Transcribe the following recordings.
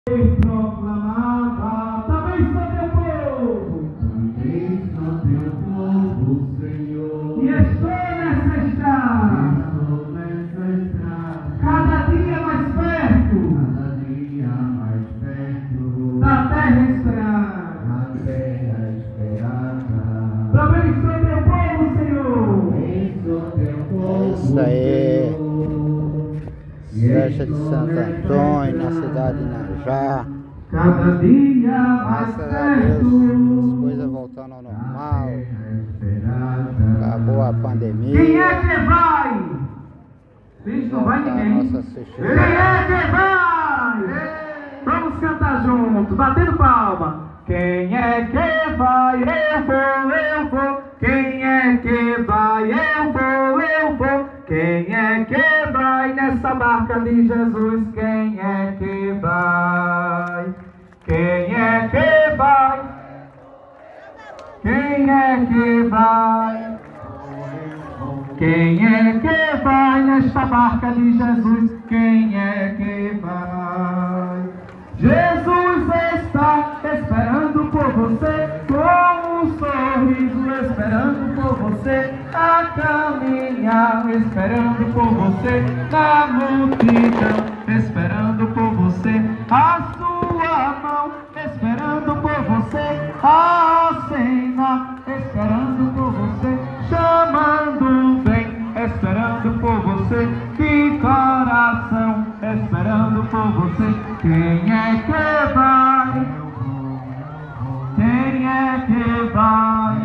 Proclamava, também sou teu povo, Senhor, e estou nessa estrada, cada dia mais perto, da terra esperada. Também sou teu povo, Senhor. Isso aí. Festa de Santo Antônio, na cidade de Inajá. Cada dia mais Graças a Deus, perto, as coisas voltando ao normal. Acabou a pandemia. quem é que vai? Bicho, não vai ninguém. Nossa Quem é que vai? Vamos cantar juntos, batendo palma. Quem é que vai? Eu vou. Quem é que vai? Eu vou. Quem é que vai nessa barca de Jesus? Quem é que vai? Quem é que vai? Quem é que vai? Quem é que vai nesta barca de Jesus? Quem é que vai? Jesus está esperando por você, com um sorriso esperando por você, a caminhar esperando por você, na multidão esperando por você, a sua mão esperando por você, a cena esperando por você, chamando vem esperando por você, de coração esperando por você. Quem é que vai? Quem é que vai?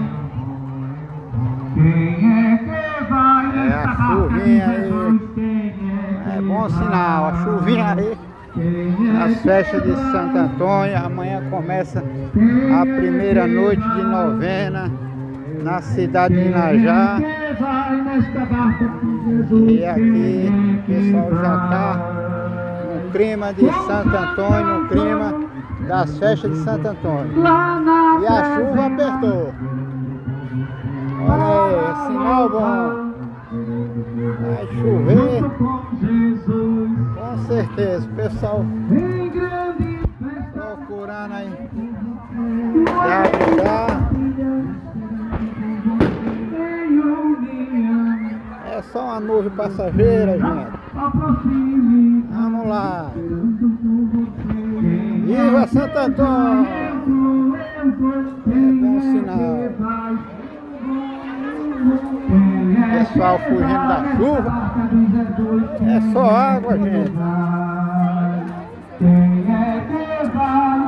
Quem é que vai nessa barca de Jesus? É bom sinal, a chuvinha aí. As festas de Santo Antônio, amanhã começa a primeira noite de novena na cidade de Inajá. E aqui o pessoal já está no clima de Santo Antônio, no clima das festas de Santo Antônio. E a chuva apertou. Olha aí, é sinal bom. Vai chover. Com certeza, o pessoal procurando aí se abrigar. É só uma nuvem passageira, gente. Vamos lá. Viva Santo Antônio! É bom sinal. Pessoal fugindo da chuva. É só água, gente. Quem é que vai?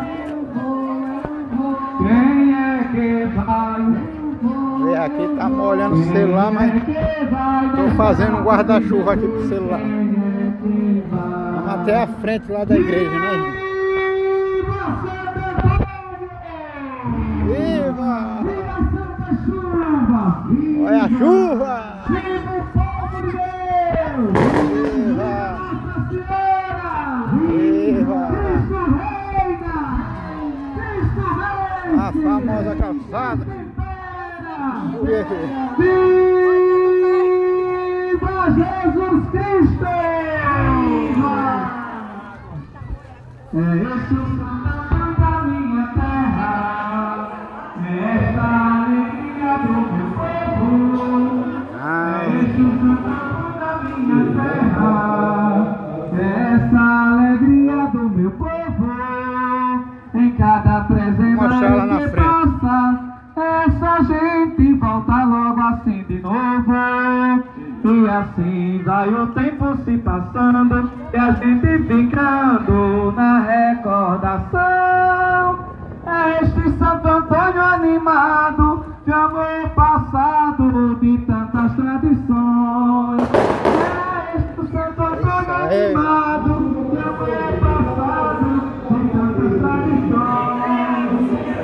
Quem é que vai? E aqui tá molhando o celular, mas tô fazendo um guarda-chuva aqui pro celular. Vamos até a frente lá da igreja, né, gente? Viva! Olha a chuva! Viva! A famosa calçada. Viva Jesus Cristo! É esse o Santo da minha terra, é esta alegria do meu povo, é esse o Santo da minha terra, é essa alegria do meu povo, em cada presente que passa, essa gente volta logo assim de novo. E assim vai o tempo se passando e a gente ficando na recordação. É este Santo Antônio animado de amor passado, de tantas tradições. É este Santo Antônio animado de amor passado, de tantas tradições.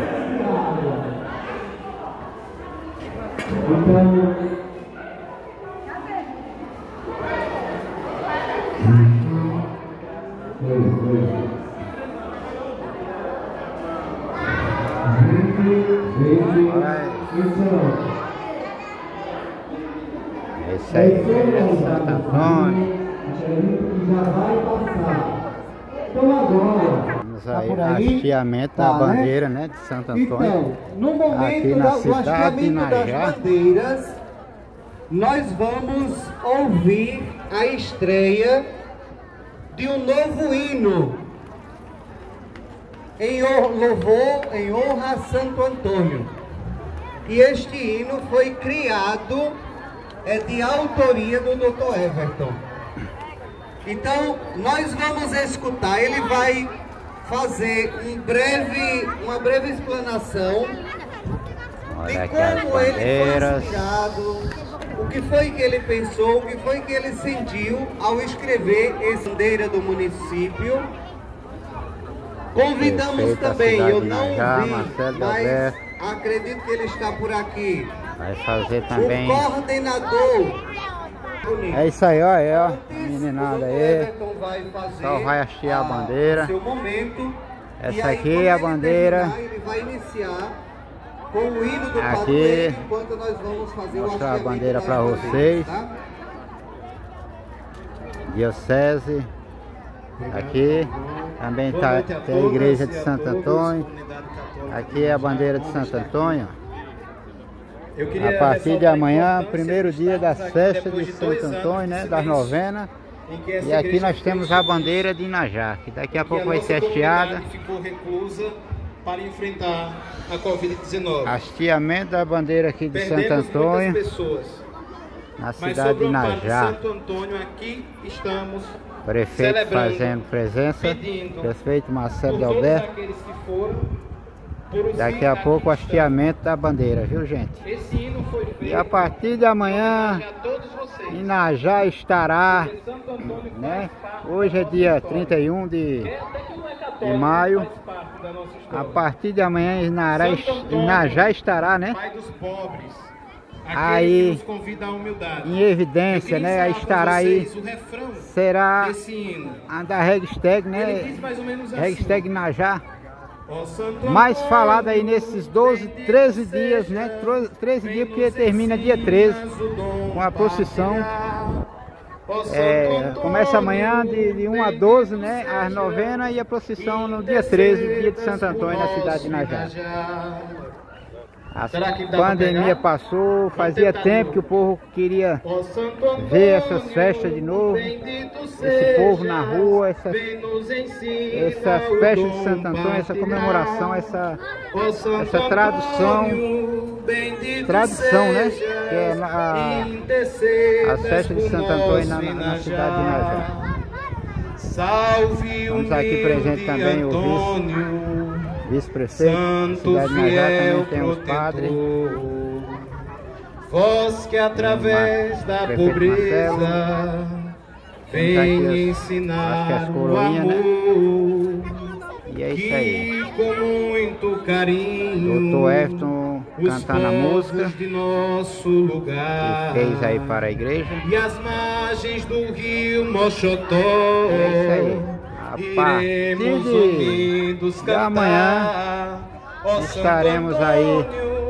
Esse aí é Santo Antônio. Já vai passar. Então agora Temos aí o hasteamento da bandeira, né, de Santo Antônio. Então, no momento do hasteamento das bandeiras, nós vamos ouvir a estreia de um novo hino em louvor, em honra a Santo Antônio. E este hino foi criado, de autoria do Dr. Everton. Então, nós vamos escutar, ele vai fazer uma breve explanação de como ele foi inspirado, o que foi que ele pensou, o que foi que ele sentiu ao escrever essa bandeira do município. Convidamos também, eu não vi, mas acredito que ele está por aqui. Vai fazer também. O coordenador. É isso aí, ó, meninada aí. Só vai hastear a bandeira. Essa aqui é a bandeira. Ele vai iniciar com o hino do aqui, padroeiro, enquanto nós vamos fazer o mostrar a bandeira para vocês. Tá? Diocese. Aqui também tem a igreja de Santo Antônio. Aqui é a bandeira de Santo Antônio. A partir de amanhã, primeiro dia das festas de Santo Antônio, né, das novenas. E aqui nós temos a bandeira de Inajá, que daqui a pouco vai ser hasteada. Ficou reclusa para enfrentar a Covid-19. Hasteamento da bandeira aqui de Santo Antônio, na cidade de Inajá. Santo Antônio, aqui estamos. Prefeito fazendo presença, prefeito Marcelo de Alberto. Daqui a pouco o hasteamento da bandeira, viu, gente? E a partir de amanhã, Inajá estará, né? Hoje é dia 31 de maio. A partir de amanhã, Inajá estará, né? Aí, em evidência, né? Aí estará aí, será a da hashtag, né? Hashtag Inajá. Mais falado aí nesses 13 dias, né? 13 dias, porque termina dia 13 com a procissão. Começa amanhã de 1 a 12, né? As novenas, e a procissão no dia 13, dia de Santo Antônio, na cidade de Inajá. A pandemia passou, fazia tempo que o povo queria ver essas festas de novo, esse povo na rua, essas festas de Santo Antônio, essa comemoração, essa tradição, né? Que é a festa de Santo Antônio na cidade de Inajá. Estamos aqui presente também o vice-prefeito, cidade de Inajá, também tem os padres. Vós que através da pobreza vem ensinar o amor, né? E é isso aí. Com muito carinho, Dr. Everton cantando a música de nosso lugar, que fez aí para a igreja. E as margens do rio Moxotó. É isso aí. A partir de amanhã estaremos aí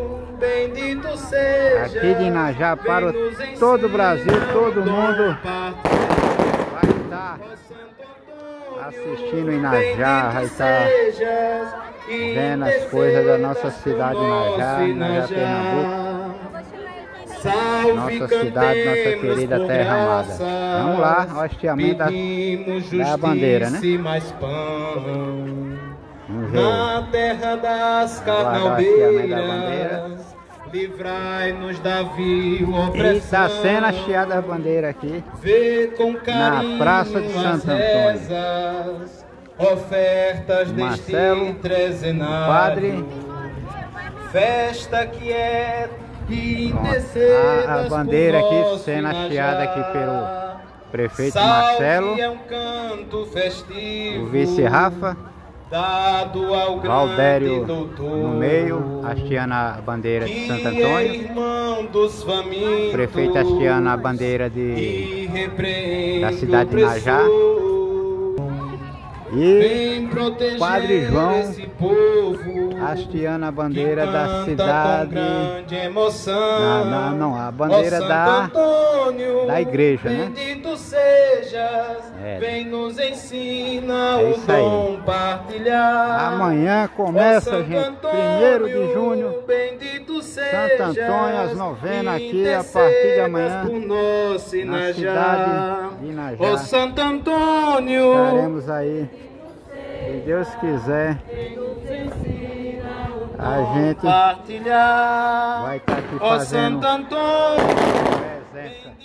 aqui de Inajá para todo o Brasil, todo mundo vai estar assistindo Inajá, vai estar vendo as coisas da nossa cidade Inajá, Pernambuco. Nossa cidade, nossa querida terra amada. Vamos lá, o hasteamento da bandeira, né? Vamos ver. Na terra das carnalbeiras, livrai-nos da vil opressão. E está sendo hasteada a bandeira aqui na Praça de Santo Antônio. Ofertas Marcelo, deste trezenário, padre, festa que é a bandeira aqui sendo hasteada aqui pelo prefeito Marcelo, o vice Rafa, Valdério no meio, hasteando a bandeira de Santo Antônio, o prefeito hasteando a bandeira da cidade de Inajá. E Padre João hasteando a bandeira da cidade, a bandeira da igreja, né? sejas, vem nos ensina o dom partilhar. Amanhã começa, gente, 1º de junho, bendito Santo Antônio, as novenas aqui a partir de amanhã, na cidade de Inajá. Ó Santo Antônio, estaremos aí, se Deus quiser, a gente vai estar aqui fazendo presença.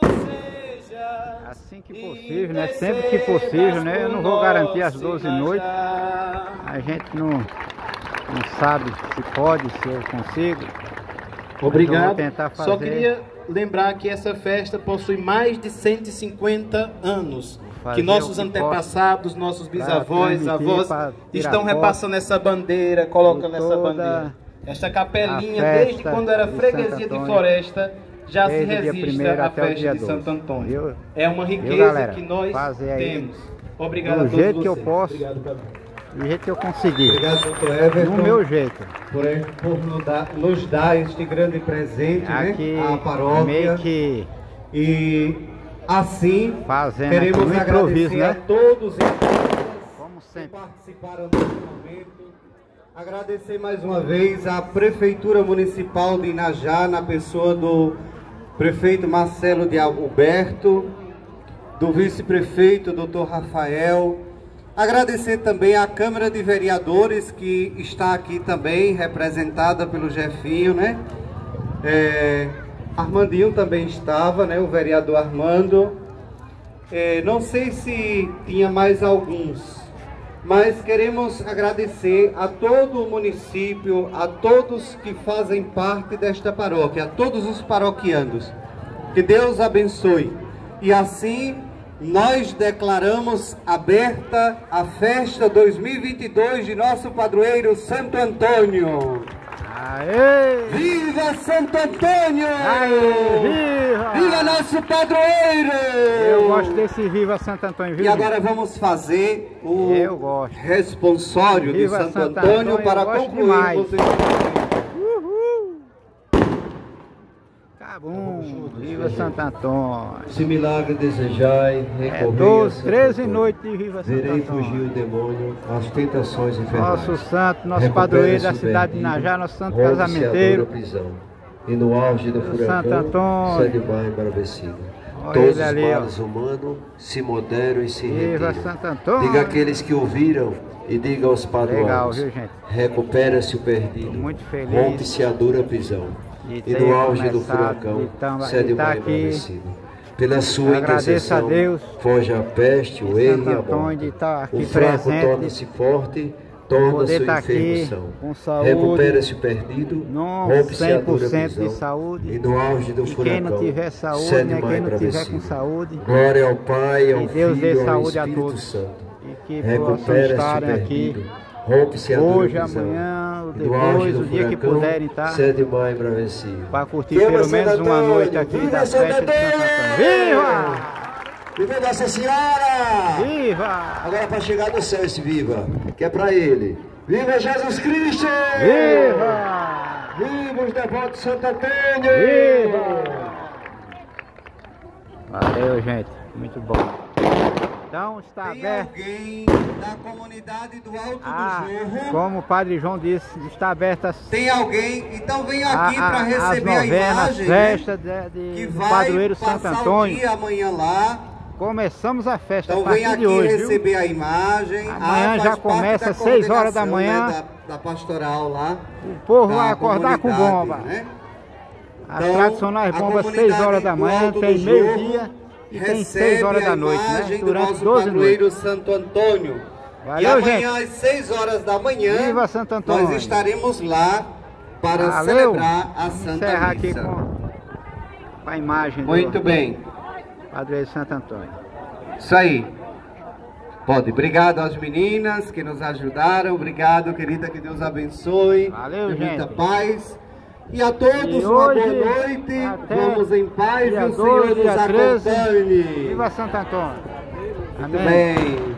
Assim que possível, né? Sempre que possível, né? Eu não vou garantir as 12 noites. A gente não sabe se pode, se eu consigo. Obrigado. Eu vou tentar fazer. Só queria lembrar que essa festa possui mais de 150 anos. Que nossos antepassados, nossos bisavós, avós estão repassando essa bandeira, colocando essa bandeira. Esta capelinha, desde quando era freguesia de Floresta, já se resiste à festa de Santo Antônio. É uma riqueza que nós temos. Obrigado a todos vocês. Do jeito que eu posso, do jeito que eu conseguir. Obrigado, doutor Everton. Do meu jeito. Por nos dar este grande presente, aqui, né, à paróquia. Meio que e assim queremos agradecer, né, a todos como sempre, que participaram desse momento. Agradecer mais uma vez à Prefeitura Municipal de Inajá, na pessoa do prefeito Marcelo de Alberto, do vice-prefeito Dr. Rafael. Agradecer também à Câmara de Vereadores, que está aqui também, representada pelo Jefinho, né? Armandinho também estava, né? O vereador Armando. Não sei se tinha mais alguns, mas queremos agradecer a todo o município, a todos que fazem parte desta paróquia, a todos os paroquianos. Que Deus abençoe. E assim nós declaramos aberta a festa 2022 de nosso padroeiro Santo Antônio. Aê! Viva Santo Antônio! Aê! Viva! Viva nosso padroeiro! Eu gosto desse Viva Santo Antônio, viu? E agora vamos fazer o responsório de Viva Santo Antônio para concluirmos Viva Santo Antônio! Se milagre desejai, recorrei 13 noites de Viva Santo Antônio. Verei fugir o demônio, as tentações infernais. Nosso santo, nosso padroeiro da cidade de Inajá, nosso santo casamenteiro. E no auge do furacão, Santo Antônio, sai de baixo embravecido. Todos os males humanos se moderam e se retiram. Santo Antônio. Diga àqueles que ouviram e diga aos padroeiros. Recupera-se o perdido. Muito feliz. Rompe-se a dura prisão. E no auge do furacão, sai de baixo embravecido. Pela sua intercessão, foge a peste, o erro e a morte. O fraco torna-se forte, torna-se o enfermo são. Recupera-se o perdido, rompe-se a dura prisão. E no auge do furacão, cede mais embravecido. Glória ao Pai, ao Filho e ao Espírito Santo. Recupera-se o perdido, rompe-se a dura prisão. Hoje, amanhã, depois, o dia que puderem, tá? Cede mais embravecido. Para curtir pelo menos uma noite aqui da festa de Santo Antônio. Viva! Viva Nossa Senhora! Viva! Agora para chegar no céu esse viva, que é para ele. Viva Jesus Cristo! Viva! Viva os devotos de Santo Antônio! Viva! Valeu, gente. Muito bom. Então está aberto. Tem alguém da comunidade do Alto do Jorro? Como o Padre João disse, está aberta. Tem alguém? Então vem aqui para receber a imagem, festa que do vai padroeiro Santo Antônio. O dia amanhã lá. Começamos a festa então a partir vem aqui de hoje, receber viu? a imagem. Amanhã já começa às 6 horas da manhã. Né, da pastoral lá. O povo vai acordar com bomba. Né? As tradicionais bombas 6 horas da manhã, tem meio-dia. E tem 6 horas da noite, né? Durante 12 noites. Santo Antônio. Valeu, e amanhã, gente. às 6 horas da manhã, Viva Santo Antônio. nós estaremos lá para celebrar a Santa Missa. Encerrar aqui com a imagem Muito bem. Padroeiro Santo Antônio. Isso aí. Pode. Obrigado às meninas que nos ajudaram. Obrigado, querida. Que Deus abençoe. Valeu, gente. Muita paz. E a todos, uma boa noite. Vamos em paz e o Senhor nos acompanhe. Viva Santo Antônio. Muito bem.